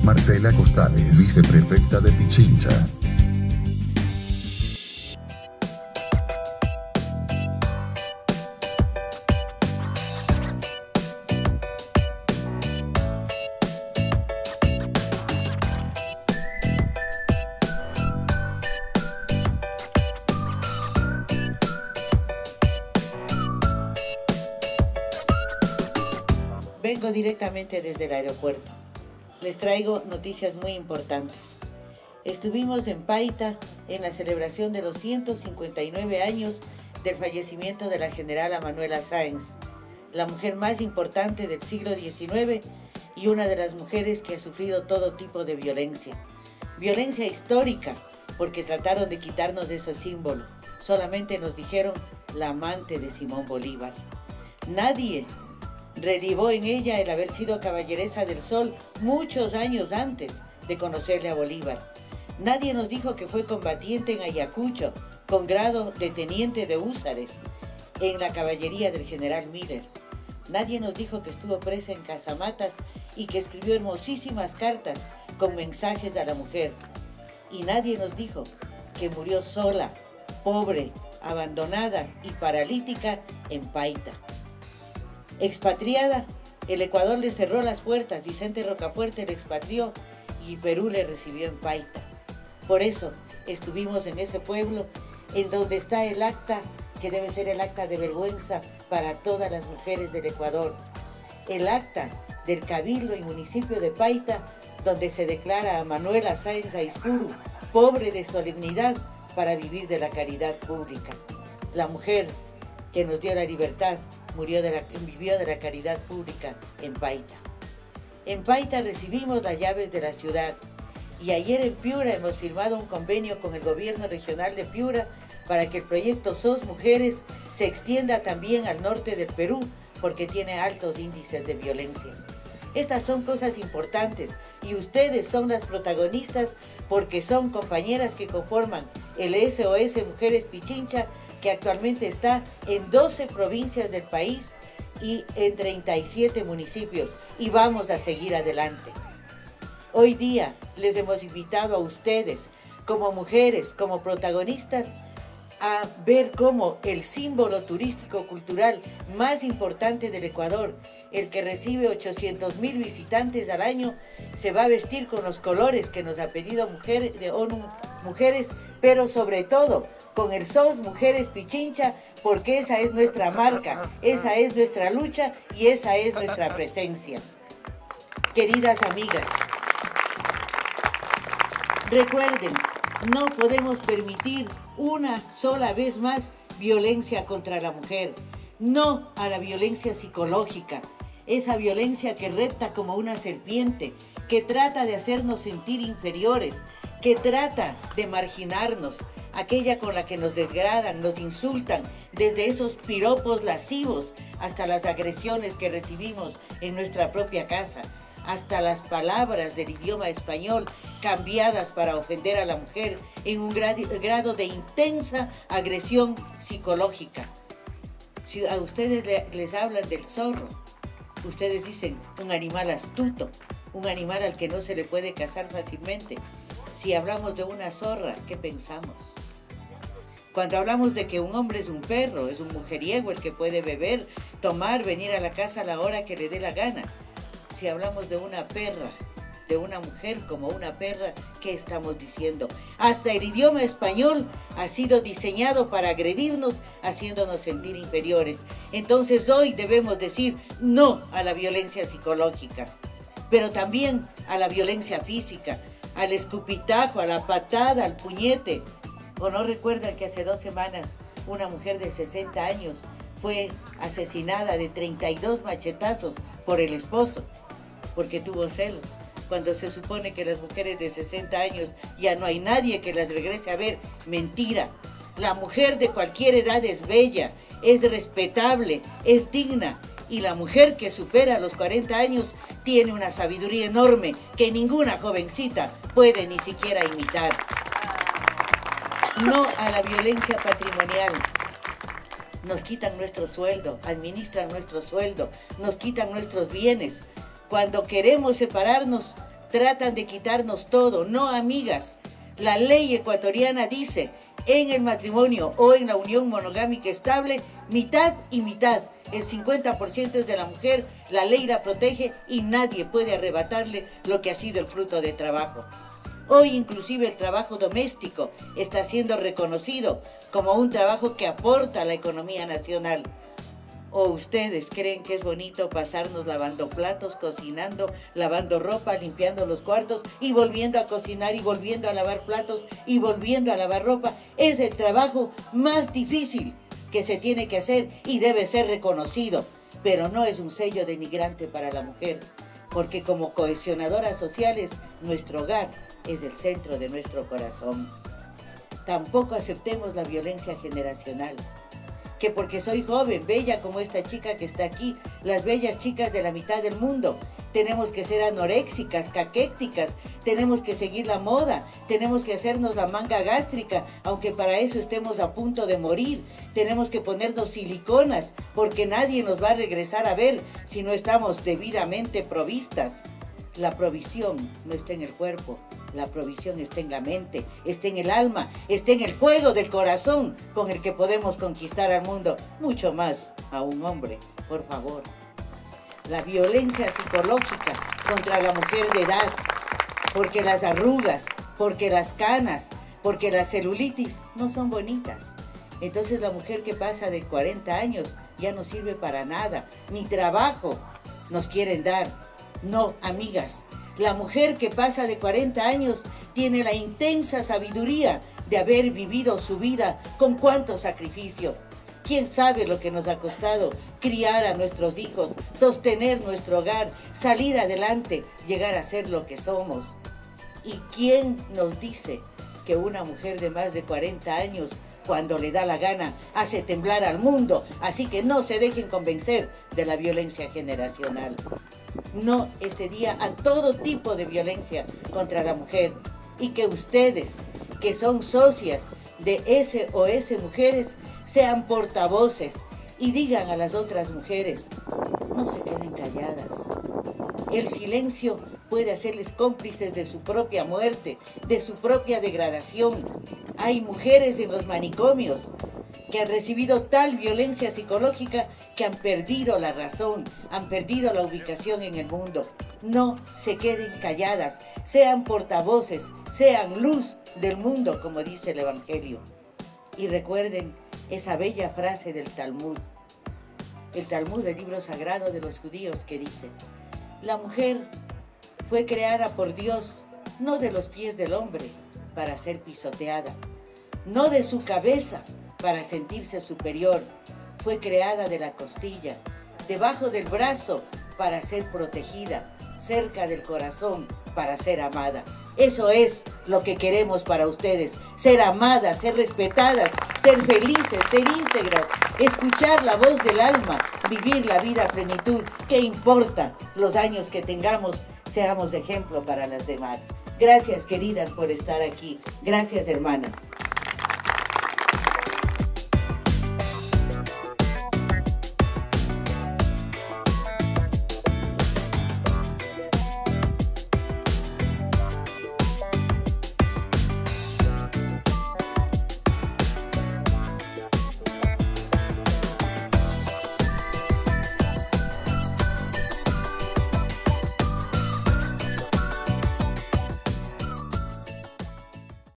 Marcela Costales, viceprefecta de Pichincha. Vengo directamente desde el aeropuerto. Les traigo noticias muy importantes. Estuvimos en Paita en la celebración de los 159 años del fallecimiento de la generala Manuela Sáenz, la mujer más importante del siglo XIX y una de las mujeres que ha sufrido todo tipo de violencia. Violencia histórica, porque trataron de quitarnos ese símbolo. Solamente nos dijeron la amante de Simón Bolívar. Nadie relevó en ella el haber sido caballeresa del Sol muchos años antes de conocerle a Bolívar. Nadie nos dijo que fue combatiente en Ayacucho, con grado de teniente de húsares, en la caballería del general Miller. Nadie nos dijo que estuvo presa en Casamatas y que escribió hermosísimas cartas con mensajes a la mujer. Y nadie nos dijo que murió sola, pobre, abandonada y paralítica en Paita. Expatriada, el Ecuador le cerró las puertas, Vicente Rocafuerte le expatrió y Perú le recibió en Paita. Por eso estuvimos en ese pueblo en donde está el acta que debe ser el acta de vergüenza para todas las mujeres del Ecuador. El acta del Cabildo y municipio de Paita, donde se declara a Manuela Sáenz Aizpuru pobre de solemnidad para vivir de la caridad pública. La mujer que nos dio la libertad vivió de la caridad pública en Paita. En Paita recibimos las llaves de la ciudad y ayer en Piura hemos firmado un convenio con el gobierno regional de Piura para que el proyecto SOS Mujeres se extienda también al norte del Perú porque tiene altos índices de violencia. Estas son cosas importantes y ustedes son las protagonistas porque son compañeras que conforman el SOS Mujeres Pichincha, que actualmente está en 12 provincias del país y en 37 municipios, y vamos a seguir adelante. Hoy día les hemos invitado a ustedes, como mujeres, como protagonistas, a ver cómo el símbolo turístico-cultural más importante del Ecuador, el que recibe 800,000 visitantes al año, se va a vestir con los colores que nos ha pedido ONU Mujeres, pero sobre todo con el SOS Mujeres Pichincha, porque esa es nuestra marca, esa es nuestra lucha y esa es nuestra presencia. Queridas amigas, recuerden, no podemos permitir una sola vez más violencia contra la mujer, no a la violencia psicológica, esa violencia que repta como una serpiente, que trata de hacernos sentir inferiores, que trata de marginarnos, aquella con la que nos desgradan, nos insultan, desde esos piropos lascivos hasta las agresiones que recibimos en nuestra propia casa, hasta las palabras del idioma español cambiadas para ofender a la mujer en un grado de intensa agresión psicológica. Si a ustedes les hablan del zorro, ustedes dicen un animal astuto, un animal al que no se le puede cazar fácilmente. Si hablamos de una zorra, ¿qué pensamos? Cuando hablamos de que un hombre es un perro, es un mujeriego, el que puede beber, tomar, venir a la casa a la hora que le dé la gana. Si hablamos de una perra, de una mujer como una perra, ¿qué estamos diciendo? Hasta el idioma español ha sido diseñado para agredirnos, haciéndonos sentir inferiores. Entonces hoy debemos decir no a la violencia psicológica, pero también a la violencia física, al escupitajo, a la patada, al puñete. ¿O no recuerdan que hace 2 semanas una mujer de 60 años fue asesinada de 32 machetazos por el esposo? Porque tuvo celos, cuando se supone que las mujeres de 60 años ya no hay nadie que las regrese a ver. Mentira. La mujer de cualquier edad es bella, es respetable, es digna, y la mujer que supera los 40 años tiene una sabiduría enorme que ninguna jovencita puede ni siquiera imitar. No a la violencia patrimonial. Nos quitan nuestro sueldo, administran nuestro sueldo, nos quitan nuestros bienes. Cuando queremos separarnos, tratan de quitarnos todo. No, amigas, la ley ecuatoriana dice, en el matrimonio o en la unión monogámica estable, mitad y mitad. El 50% es de la mujer, la ley la protege y nadie puede arrebatarle lo que ha sido el fruto de trabajo. Hoy inclusive el trabajo doméstico está siendo reconocido como un trabajo que aporta a la economía nacional. ¿O ustedes creen que es bonito pasarnos lavando platos, cocinando, lavando ropa, limpiando los cuartos y volviendo a cocinar y volviendo a lavar platos y volviendo a lavar ropa? Es el trabajo más difícil que se tiene que hacer y debe ser reconocido, pero no es un sello denigrante para la mujer, porque como cohesionadoras sociales, nuestro hogar es el centro de nuestro corazón. Tampoco aceptemos la violencia generacional, que porque soy joven, bella como esta chica que está aquí, las bellas chicas de la mitad del mundo, tenemos que ser anoréxicas, caquécticas, tenemos que seguir la moda, tenemos que hacernos la manga gástrica, aunque para eso estemos a punto de morir, tenemos que ponernos siliconas, porque nadie nos va a regresar a ver si no estamos debidamente provistas. La provisión no está en el cuerpo, la provisión está en la mente, está en el alma, está en el fuego del corazón con el que podemos conquistar al mundo, mucho más a un hombre, por favor. La violencia psicológica contra la mujer de edad, porque las arrugas, porque las canas, porque la celulitis no son bonitas. Entonces la mujer que pasa de 40 años ya no sirve para nada, ni trabajo nos quieren dar. No, amigas, la mujer que pasa de 40 años tiene la intensa sabiduría de haber vivido su vida con cuánto sacrificio. ¿Quién sabe lo que nos ha costado criar a nuestros hijos, sostener nuestro hogar, salir adelante, llegar a ser lo que somos? ¿Y quién nos dice que una mujer de más de 40 años, cuando le da la gana, hace temblar al mundo? Así que no se dejen convencer de la violencia generacional. No, este día a todo tipo de violencia contra la mujer. Y que ustedes, que son socias de SOS Mujeres, sean portavoces y digan a las otras mujeres, no se queden calladas. El silencio puede hacerles cómplices de su propia muerte, de su propia degradación. Hay mujeres en los manicomios que han recibido tal violencia psicológica que han perdido la razón, han perdido la ubicación en el mundo. No se queden calladas, sean portavoces, sean luz del mundo, como dice el Evangelio. Y recuerden esa bella frase del Talmud, el libro sagrado de los judíos, que dice: la mujer fue creada por Dios, no de los pies del hombre, para ser pisoteada, no de su cabeza, para sentirse superior. Fue creada de la costilla, debajo del brazo, para ser protegida, cerca del corazón, para ser amada. Eso es lo que queremos para ustedes: ser amadas, ser respetadas, ser felices, ser íntegras, escuchar la voz del alma, vivir la vida a plenitud. ¿Qué importa los años que tengamos? Seamos ejemplo para las demás. Gracias, queridas, por estar aquí. Gracias, hermanas.